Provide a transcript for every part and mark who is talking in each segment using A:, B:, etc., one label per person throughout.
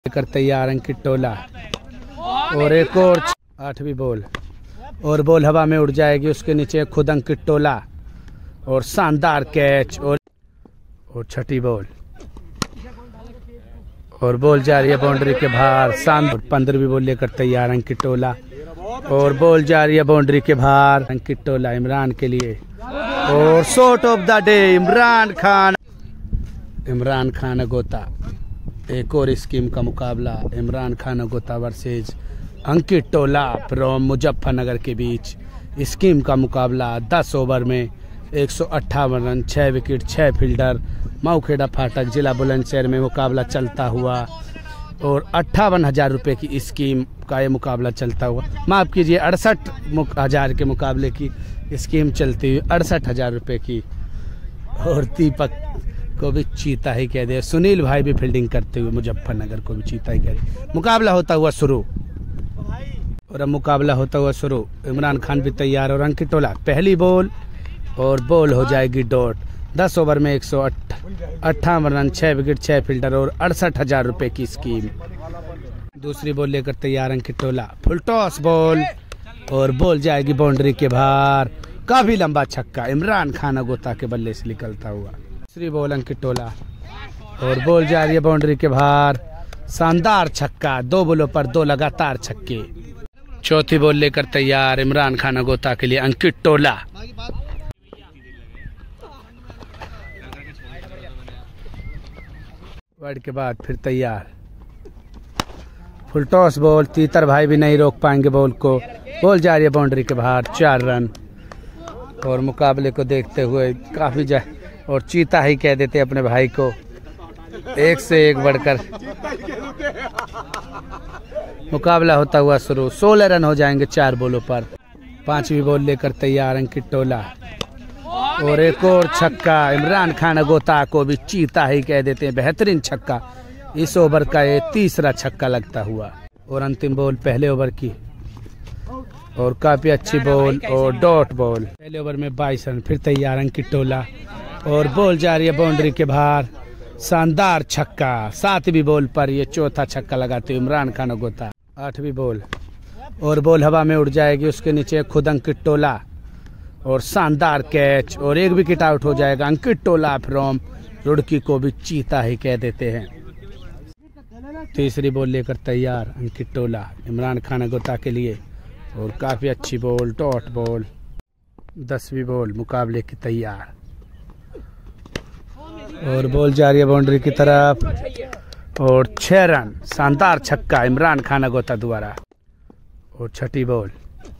A: लेकर तैयार अंकित टोला और एक और 8वीं बॉल और बॉल हवा में उड़ जाएगी, उसके नीचे खुद अंकित टोला और शानदार कैच और 6ठी बॉल और बॉल जा रही है बाउंड्री के बाहर। 15वीं बॉल लेकर तैयार अंकित टोला और बॉल जा रही है बाउंड्री के बाहर। अंकित टोला इमरान के लिए और shot of the day Imran Khan Agota. एक और स्कीम का मुकाबला इमरान खान अगोता वर्सेज अंकित टोला फ्रॉम मुजफ्फरनगर के बीच। स्कीम का मुकाबला 10 ओवर में 158 रन, 6 विकेट, 6 फील्डर। मऊखेड़ा फाटक जिला बुलंदशहर में मुकाबला चलता हुआ और 58,000 रुपये की स्कीम का ये मुकाबला चलता हुआ, माफ़ कीजिए 68,000 के मुकाबले की स्कीम चलती हुई 68,000 रुपये की। और दीपक को भी चीता ही कह दे, सुनील भाई भी फील्डिंग करते हुए मुजफ्फरनगर को भी चीता ही कह दे। मुकाबला होता हुआ शुरू और अब मुकाबला होता हुआ शुरू। इमरान खान भी तैयार और अंकित टोला पहली बॉल और बॉल हो जाएगी डॉट। 10 ओवर में 158 रन, 6 विकेट, 6 फील्डर और 68,000 रुपये की स्कीम। दूसरी बॉल लेकर तैयार Ankit Tola, full toss ball और बॉल जाएगी बाउंड्री के बाहर। काफी लंबा छक्का इमरान खान अगोता के बल्ले से निकलता हुआ। तीसरी बॉल अंकित टोला और बॉल जा रही है बाउंड्री के बाहर। शानदार छक्का, 2 बॉलों पर 2 लगातार छक्के। चौथी बॉल लेकर तैयार इमरान खान अगोता के लिए अंकित टोला वर्ड के बाद फिर तैयार फुल टॉस बॉल। तीतर भाई भी नहीं रोक पाएंगे बॉल को। बॉल जा रही है बाउंड्री के बाहर, 4 रन। और मुकाबले को देखते हुए काफी और चीता ही कह देते अपने भाई को, एक से एक बढ़कर मुकाबला होता हुआ शुरू। 16 रन हो जाएंगे 4 बॉलों पर। 5वीं बॉल लेकर तैयार अंकित टोला और एक और छक्का। इमरान खान अगोता को भी चीता ही कह देते हैं, बेहतरीन छक्का। इस ओवर का ये तीसरा छक्का लगता हुआ। और अंतिम बॉल पहले ओवर की और काफी अच्छी बॉल और डॉट बॉल। पहले ओवर में 22 रन। फिर तैयार अंकित टोला और बॉल जा रही है बाउंड्री के बाहर। शानदार छक्का। 7वीं बॉल पर ये चौथा छक्का लगाते इमरान खान अगोता। 8वीं बॉल और बॉल हवा में उड़ जाएगी, उसके नीचे खुद अंकित टोला और शानदार कैच और 1 विकेट आउट हो जाएगा। अंकित टोला फ्रॉम रुड़की को भी चीता ही कह देते हैं। तीसरी बॉल लेकर तैयार अंकित टोला इमरान खान अगोता के लिए और काफी अच्छी बॉल डॉट बॉल। 10वीं बॉल मुकाबले की तैयार और बॉल जा रही है बाउंड्री की तरफ और 6 रन। शानदार छक्का इमरान खान अगोता द्वारा। और 6ठी बॉल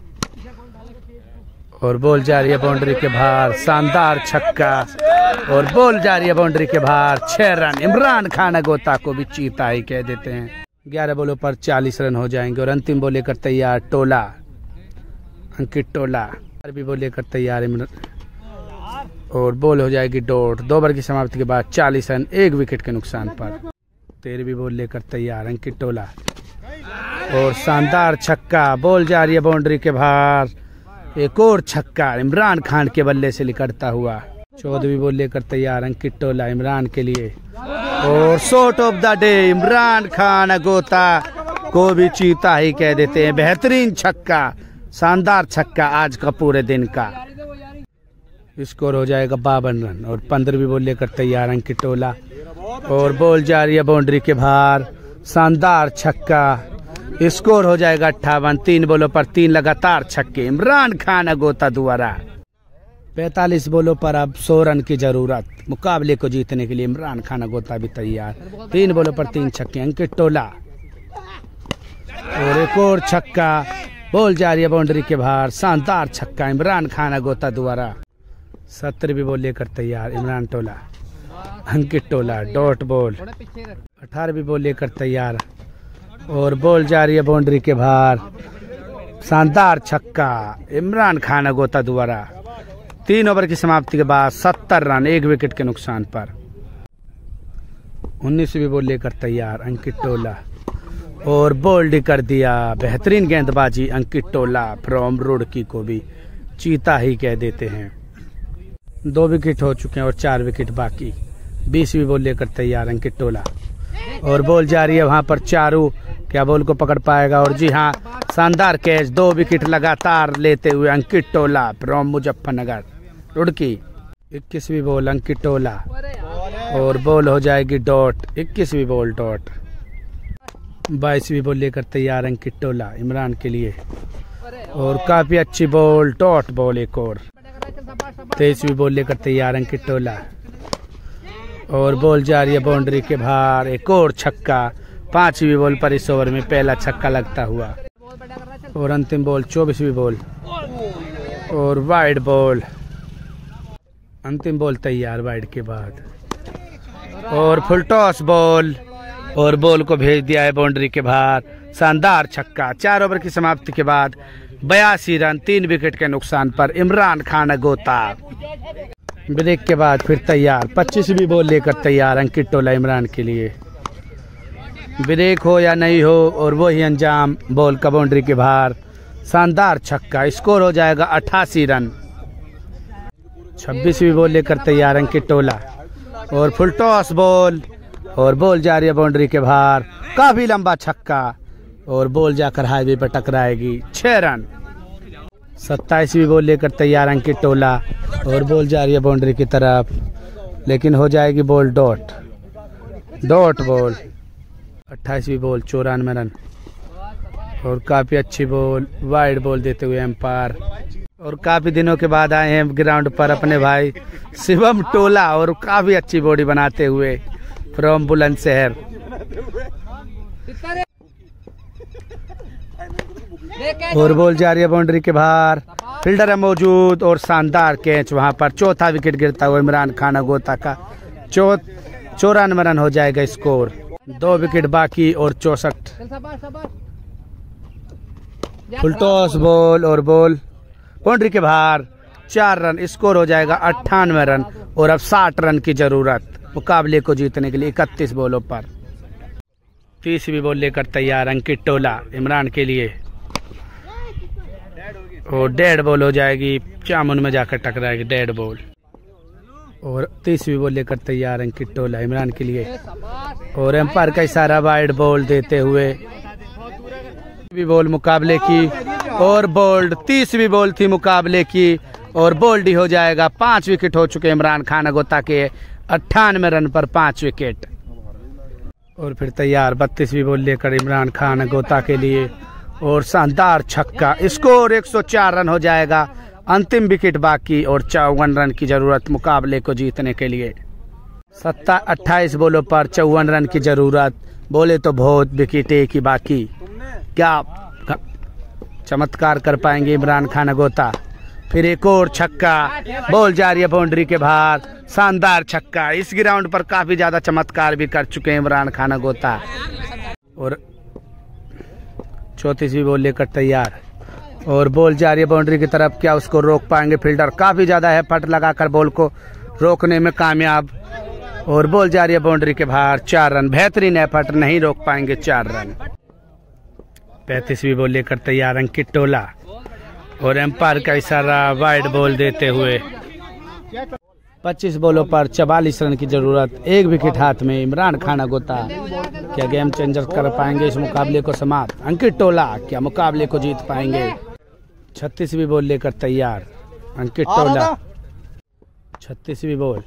A: और बॉल जा रही है बाउंड्री के बाहर। शानदार छक्का और बॉल जा रही है बाउंड्री के बाहर। 6 रन। इमरान खान अगोता को भी चीता ही कह देते हैं। 11 बॉलों पर 40 रन हो जाएंगे। और अंतिम बॉल लेकर तैयार टोला अंकित टोला। 12वीं बॉल लेकर तैयार और बॉल हो जाएगी डॉट। 2 ओवर की समाप्ति के बाद 40 रन, 1 विकेट के नुकसान पर। 13वीं बॉल लेकर तैयार अंकित टोला और शानदार छक्का। बॉल जा रही है बाउंड्री के बाहर। एक और छक्का इमरान खान के बल्ले से निकलता हुआ। 14वीं बॉल लेकर तैयार अंकित टोला इमरान के लिए और shot of the day Imran Khan Agota को भी चीता ही कह देते हैं। बेहतरीन छक्का, शानदार छक्का आज का पूरे दिन का। स्कोर हो जाएगा 52 रन। और 15वीं बॉल लेकर तैयार अंकित टोला और बॉल जा रही है बाउंड्री के बाहर। शानदार छक्का। स्कोर हो जाएगा 58। 3 बॉलों पर 3 लगातार छक्के इमरान खान अगोता द्वारा। 45 बॉलों पर अब 100 रन की जरूरत। मुकाबले को जीतने के लिए इमरान खान अगोता भी तैयार। 3 बॉलों पर 3 छक्के अंकित टोला और एक और छक्का। बॉल जा रही है बाउंड्री के बाहर। शानदार छक्का इमरान खान अगोता द्वारा। 17वीं बॉल लेकर तैयार इमरान टोला अंकित टोला डॉट बॉल। 18वीं बॉल लेकर तैयार और बॉल जा रही है बाउंड्री के बाहर। शानदार छक्का इमरान खान अगोता द्वारा। 3 ओवर की समाप्ति के बाद 70 रन, 1 विकेट के नुकसान पर। 19वीं बॉल लेकर तैयार अंकित टोला और बोल्ड कर दिया। बेहतरीन गेंदबाजी अंकित टोला फ्रॉम रुड़की को भी चीता ही कह देते हैं। 2 विकेट हो चुके हैं और 4 विकेट बाकी। 20वीं बॉल लेकर तैयार अंकित टोला और बॉल जा रही है वहां पर चारू, क्या बॉल को पकड़ पाएगा? और जी हाँ, शानदार कैच, 2 विकेट लगातार लेते हुए अंकित टोला फ्रॉम मुजफ्फरनगर रुड़की। 21वीं बॉल अंकित टोला और बॉल हो जाएगी डॉट। 21वीं बॉल डॉट। 22वीं बॉल लेकर तैयार अंकित टोला इमरान के लिए और काफी अच्छी बॉल डॉट बॉल एक और। 23वीं बॉल लेकर तैयार अंकित टोला और बॉल जा रही है बाउंड्री के बाहर, एक और छक्का। 5वीं बॉल पर इस ओवर में पहला छक्का लगता हुआ। और अंतिम बॉल 24वीं बॉल और वाइड बॉल। अंतिम बॉल तैयार वाइड के बाद और फुल टॉस बॉल और बॉल को भेज दिया है बाउंड्री के बाहर। शानदार छक्का। 4 ओवर की समाप्ति के बाद 82 रन 3 विकेट के नुकसान पर इमरान खान गोता। ब्रेक के बाद फिर तैयार 25वीं बॉल लेकर तैयार अंकित टोला इमरान के लिए। ब्रेक हो या नहीं हो और वही अंजाम, बॉल का बाउंड्री के बाहर शानदार छक्का। स्कोर हो जाएगा 88 रन। 26वीं बॉल लेकर तैयार अंकित टोला और फुल टॉस बॉल और बॉल जा रही है बाउंड्री के बाहर, काफी लंबा छक्का और बॉल जाकर हाईवे पर टकराएगी। 6 रन। 27वीं बॉल लेकर तैयार अंकित टोला और बॉल जा रही है बाउंड्री की तरफ, लेकिन हो जाएगी बॉल डॉट डॉट बॉल। 28वीं बॉल 94 रन और काफी अच्छी बॉल वाइड बॉल देते हुए एम्पायर। और काफी दिनों के बाद आए हैं ग्राउंड पर अपने भाई शिवम टोला और काफी अच्छी बॉडी बनाते हुए फ्रॉम बुलंदशहर। और बॉल जा रही है बाउंड्री के बाहर, फील्डर है मौजूद और शानदार कैच वहां पर। 4था विकेट गिरता हुआ इमरान खान गोता का। 94 रन हो जाएगा स्कोर। 2 विकेट बाकी और 64। फुल टॉस बॉल और बॉल बाउंड्री के बाहर, 4 रन। स्कोर हो जाएगा 98 रन और अब 60 रन की जरूरत मुकाबले को जीतने के लिए 31 बॉलों पर। 30वीं बॉल लेकर तैयार अंकित टोला इमरान के लिए और डेड बॉल हो जाएगी, चामुन में जाकर टकराएगी डेड बॉल। और 30वीं बॉल लेकर तैयार अंकित टोला इमरान के लिए और एम्पायर का इशारा वाइड बॉल देते हुए बॉल मुकाबले की और बोल्ड। 30वीं बॉल थी मुकाबले की और बोल्ड ही हो जाएगा। 5 विकेट हो चुके इमरान खान गोता के। 98 रन पर 5 विकेट। और फिर तैयार 32वीं बॉल लेकर इमरान खान गोता के लिए और शानदार छक्का। स्कोर 104 रन हो जाएगा। अंतिम विकेट बाकी और 54 रन की जरूरत मुकाबले को जीतने के लिए। 28 बॉलों पर 54 रन की जरूरत। बोले तो बहुत, विकेट एक ही बाकी। क्या चमत्कार कर पाएंगे इमरान खान गोता? फिर एक और छक्का, बॉल जा रही है बाउंड्री के बाहर, शानदार छक्का। इस ग्राउंड पर काफी ज्यादा चमत्कार भी कर चुके हैं इमरान खान गोता। और 34वीं बॉल लेकर तैयार और बॉल जा रही है बाउंड्री की तरफ। क्या उसको रोक पाएंगे फील्डर? काफी ज्यादा एफर्ट लगाकर बॉल को रोकने में कामयाब और बॉल जा रही है बाउंड्री के बाहर। 4 रन। बेहतरीन एफर्ट, नहीं रोक पाएंगे। 4 रन। 35वीं बॉल लेकर तैयार अंकित टोला और एम्पायर का इशारा वाइड बॉल देते हुए। 25 बॉलों पर 44 रन की जरूरत। 1 विकेट हाथ में इमरान खान गोता। क्या गेम चेंजर कर पाएंगे इस मुकाबले को समाप्त? अंकित टोला क्या मुकाबले को जीत पाएंगे? 36वीं बॉल लेकर तैयार अंकित टोला। 36वीं बॉल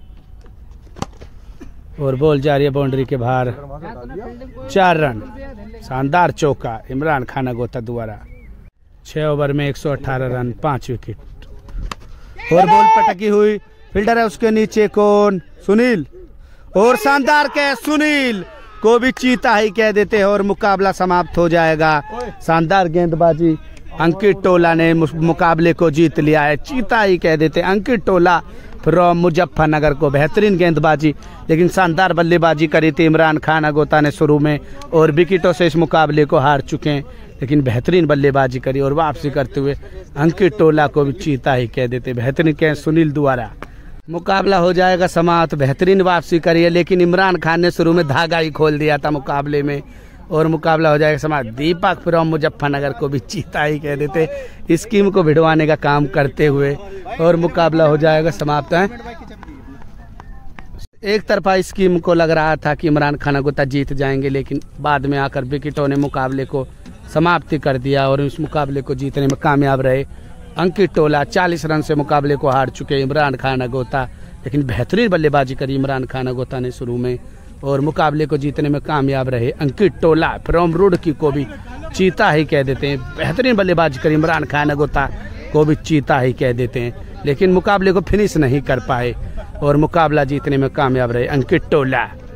A: और बॉल जा रही है बाउंड्री के बाहर। 4 रन। शानदार चौका इमरान खान गोता द्वारा। 6 ओवर में 118 रन, 5 विकेट। और बॉल पटकी हुई, फील्डर है उसके नीचे कौन? सुनील। और शानदार कैच, सुनील को भी चीता ही कह देते हैं और मुकाबला समाप्त हो जाएगा। शानदार गेंदबाजी, अंकित टोला ने मुकाबले को जीत लिया है। चीता ही कह देते अंकित टोला फ्रॉम मुजफ्फरनगर को। बेहतरीन गेंदबाजी लेकिन शानदार बल्लेबाजी करी थी इमरान खान गोता ने शुरू में और विकेटों से इस मुकाबले को हार चुके हैं, लेकिन बेहतरीन बल्लेबाजी करी और वापसी करते हुए अंकित टोला को भी चीता ही कह देते। बेहतरीन कैच सुनील द्वारा। मुकाबला हो जाएगा समाप्त। बेहतरीन वापसी करी है लेकिन इमरान खान ने शुरू में धागा ही खोल दिया था मुकाबले में और मुकाबला हो जाएगा समाप्त। दीपक फ्रॉम मुजफ्फरनगर को भी चीता ही कह देते स्कीम को भिड़वाने का काम करते हुए और मुकाबला हो जाएगा समाप्त है। एक तरफा स्कीम को लग रहा था कि इमरान खान अगुता जीत जाएंगे, लेकिन बाद में आकर विकेटों ने मुकाबले को समाप्ति कर दिया और इस मुकाबले को जीतने में कामयाब रहे। अंकित टोला 40 रन से मुकाबले को हार चुके इमरान खान अगुता, लेकिन बेहतरीन बल्लेबाजी करी इमरान खान अगुता ने शुरू में और मुकाबले को जीतने में कामयाब रहे। अंकित टोला फ्रॉम रुड़की को भी चीता ही कह देते हैं, बेहतरीन बल्लेबाजी करी इमरान खान अगुता को भी चीता ही कह देते हैं, लेकिन मुकाबले को फिनिश नहीं कर पाए और मुकाबला जीतने में कामयाब रहे अंकित टोला।